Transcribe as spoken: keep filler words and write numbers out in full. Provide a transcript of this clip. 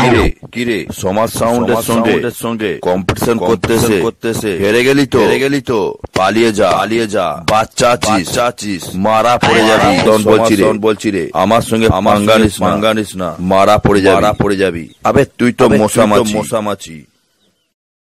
কিরে কিরে সমাজ সাউন্ডের সঙ্গে সঙ্গে কম্পিটিশন করতেছে করতেছে হেরে গেলি তো হেরে গেলি তো পালিয়ে যা পালিয়ে যা বাচ্চা চিস চাচিস মারা পড়ে যাবি ডন বলছি রে বলছি রে আমার সঙ্গে মাঙ্গানিস মাঙ্গানিস না মারা পড়ে যাবি মারা পড়ে যাবি আবে তুই তো মশা মাছি মশা মাছি